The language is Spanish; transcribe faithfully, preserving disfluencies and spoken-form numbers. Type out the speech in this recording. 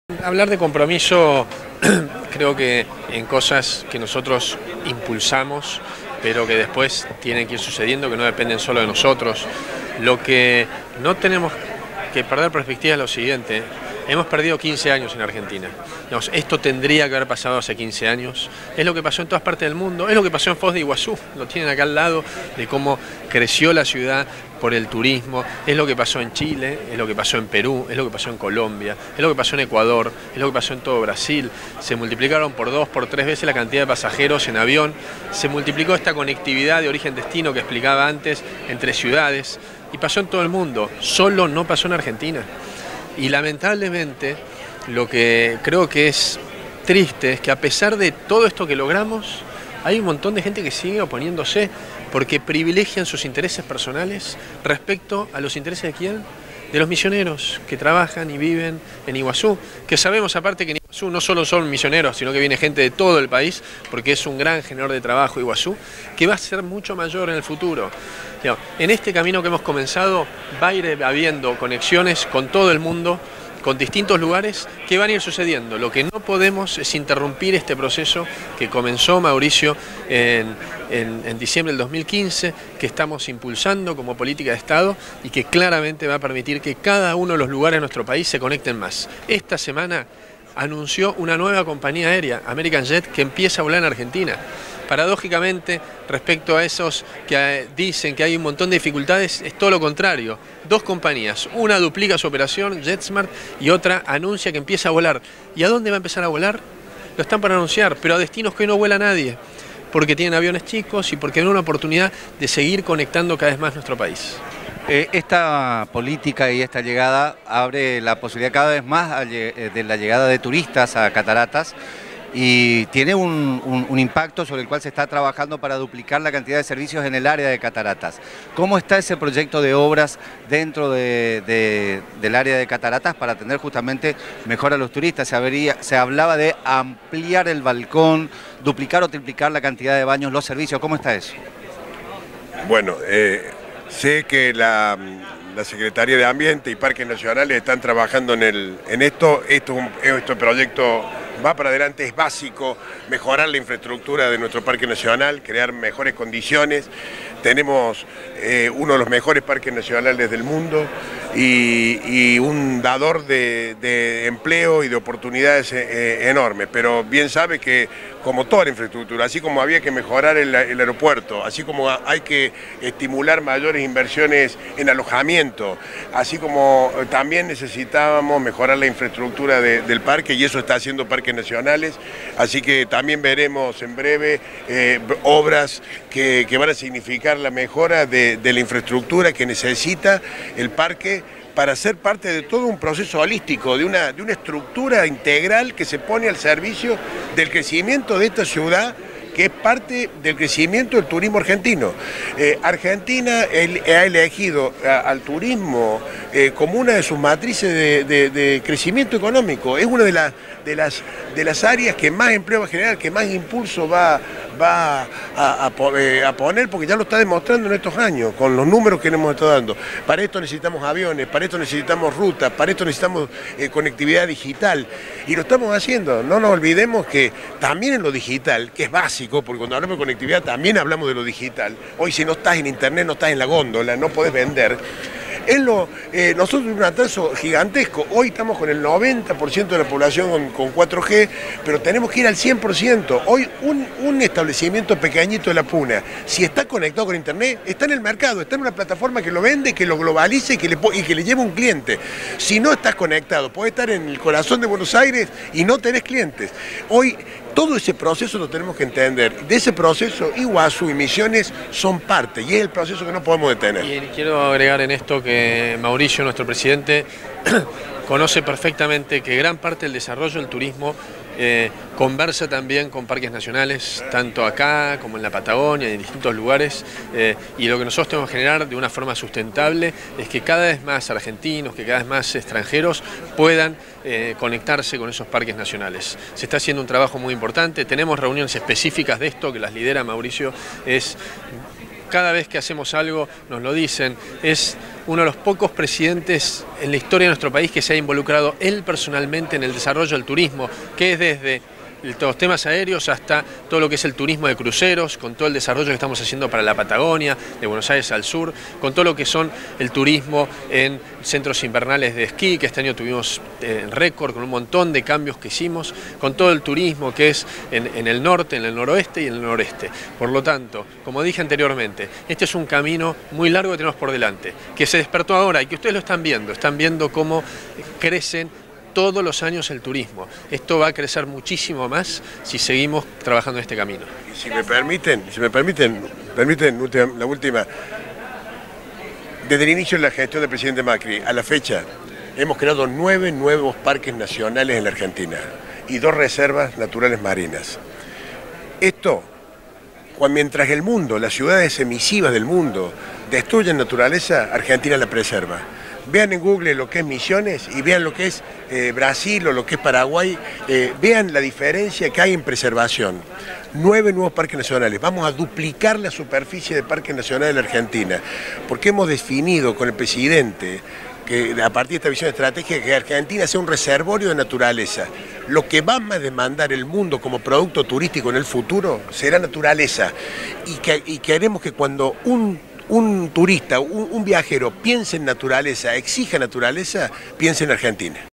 Hablar de compromiso, creo que en cosas que nosotros impulsamos, pero que después tienen que ir sucediendo, que no dependen solo de nosotros. Lo que no tenemos que perder perspectiva es lo siguiente: hemos perdido quince años en Argentina. Digamos, esto tendría que haber pasado hace quince años. Es lo que pasó en todas partes del mundo, es lo que pasó en Foz de Iguazú, lo tienen acá al lado, de cómo creció la ciudad por el turismo, es lo que pasó en Chile, es lo que pasó en Perú, es lo que pasó en Colombia, es lo que pasó en Ecuador, es lo que pasó en todo Brasil. Se multiplicaron por dos, por tres veces la cantidad de pasajeros en avión, se multiplicó esta conectividad de origen-destino que explicaba antes entre ciudades, y pasó en todo el mundo, solo no pasó en Argentina. Y lamentablemente lo que creo que es triste es que a pesar de todo esto que logramos, hay un montón de gente que sigue oponiéndose porque privilegian sus intereses personales respecto a los intereses de quién, de los misioneros que trabajan y viven en Iguazú, que sabemos aparte que en Iguazú no solo son misioneros, sino que viene gente de todo el país, porque es un gran generador de trabajo Iguazú, que va a ser mucho mayor en el futuro. En este camino que hemos comenzado va a ir habiendo conexiones con todo el mundo, con distintos lugares que van a ir sucediendo. Lo que no podemos es interrumpir este proceso que comenzó Mauricio en, en, en diciembre del dos mil quince, que estamos impulsando como política de Estado y que claramente va a permitir que cada uno de los lugares de nuestro país se conecten más. Esta semana anunció una nueva compañía aérea, American Jet, que empieza a volar en Argentina. Paradójicamente, respecto a esos que dicen que hay un montón de dificultades, es todo lo contrario. Dos compañías, una duplica su operación, JetSmart, y otra anuncia que empieza a volar. ¿Y a dónde va a empezar a volar? Lo están por anunciar, pero a destinos que hoy no vuela nadie, porque tienen aviones chicos y porque tienen una oportunidad de seguir conectando cada vez más nuestro país. Eh, esta política y esta llegada abre la posibilidad cada vez más de la llegada de turistas a Cataratas, y tiene un, un, un impacto sobre el cual se está trabajando para duplicar la cantidad de servicios en el área de Cataratas. ¿Cómo está ese proyecto de obras dentro de, de, del área de Cataratas para atender justamente mejor a los turistas? Se, habría, se hablaba de ampliar el balcón, duplicar o triplicar la cantidad de baños, los servicios. ¿Cómo está eso? Bueno, eh, sé que la, la Secretaría de Ambiente y Parques Nacionales están trabajando en, el, en esto. Esto es un este proyecto va para adelante, es básico mejorar la infraestructura de nuestro parque nacional, crear mejores condiciones. Tenemos eh, uno de los mejores parques nacionales del mundo y, y un dador de, de empleo y de oportunidades eh, enormes, pero bien sabe que como toda la infraestructura, así como había que mejorar el, el aeropuerto, así como hay que estimular mayores inversiones en alojamiento, así como también necesitábamos mejorar la infraestructura de, del parque, y eso está haciendo Parques Nacionales, así que también veremos en breve eh, obras que, que van a significar la mejora de, de la infraestructura que necesita el parque para ser parte de todo un proceso holístico, de una, de una estructura integral que se pone al servicio del crecimiento de esta ciudad, que es parte del crecimiento del turismo argentino. Eh, Argentina el, ha elegido a, al turismo eh, como una de sus matrices de, de, de crecimiento económico. Es una de, la, de, las, de las áreas que más empleo va a generar, que más impulso va, va a, a, a poner, porque ya lo está demostrando en estos años, con los números que le hemos estado dando. Para esto necesitamos aviones, para esto necesitamos rutas, para esto necesitamos eh, conectividad digital, y lo estamos haciendo. No nos olvidemos que también en lo digital, que es básico, porque cuando hablamos de conectividad también hablamos de lo digital. Hoy si no estás en internet, no estás en la góndola, no podés vender. Es lo, eh, nosotros tenemos un atraso gigantesco. Hoy estamos con el noventa por ciento de la población con, con cuatro G, pero tenemos que ir al cien por ciento. Hoy un, un establecimiento pequeñito de La Puna, si está conectado con internet, está en el mercado, está en una plataforma que lo vende, que lo globalice y que le, y que le lleve un cliente. Si no estás conectado, podés estar en el corazón de Buenos Aires y no tenés clientes. Hoy todo ese proceso lo tenemos que entender. De ese proceso, Iguazú y Misiones son parte, y es el proceso que no podemos detener. Y quiero agregar en esto que Mauricio, nuestro presidente, conoce perfectamente que gran parte del desarrollo del turismo eh, conversa también con parques nacionales, tanto acá como en la Patagonia y en distintos lugares, eh, y lo que nosotros tenemos que generar de una forma sustentable es que cada vez más argentinos, que cada vez más extranjeros puedan eh, conectarse con esos parques nacionales. Se está haciendo un trabajo muy importante, tenemos reuniones específicas de esto que las lidera Mauricio. Es cada vez que hacemos algo nos lo dicen, es uno de los pocos presidentes en la historia de nuestro país que se ha involucrado él personalmente en el desarrollo del turismo, que es desde los temas aéreos hasta todo lo que es el turismo de cruceros, con todo el desarrollo que estamos haciendo para la Patagonia, de Buenos Aires al sur, con todo lo que son el turismo en centros invernales de esquí, que este año tuvimos eh, récord, con un montón de cambios que hicimos, con todo el turismo que es en, en el norte, en el noroeste y en el noreste. Por lo tanto, como dije anteriormente, este es un camino muy largo que tenemos por delante, que se despertó ahora y que ustedes lo están viendo, están viendo cómo crecen todos los años el turismo. Esto va a crecer muchísimo más si seguimos trabajando en este camino. Y si me permiten, si me permiten, permiten la última. Desde el inicio de la gestión del presidente Macri a la fecha, hemos creado nueve nuevos parques nacionales en la Argentina y dos reservas naturales marinas. Esto, cuando, mientras el mundo, las ciudades emisivas del mundo, destruyen naturaleza, Argentina la preserva. Vean en Google lo que es Misiones y vean lo que es eh, Brasil o lo que es Paraguay. Eh, vean la diferencia que hay en preservación. Nueve nuevos parques nacionales. Vamos a duplicar la superficie de parques nacionales de la Argentina. Porque hemos definido con el presidente que a partir de esta visión estratégica que Argentina sea un reservorio de naturaleza. Lo que va a demandar el mundo como producto turístico en el futuro será naturaleza. Y, que, y queremos que cuando un un turista, un, un viajero piense en naturaleza, exija naturaleza, piense en Argentina.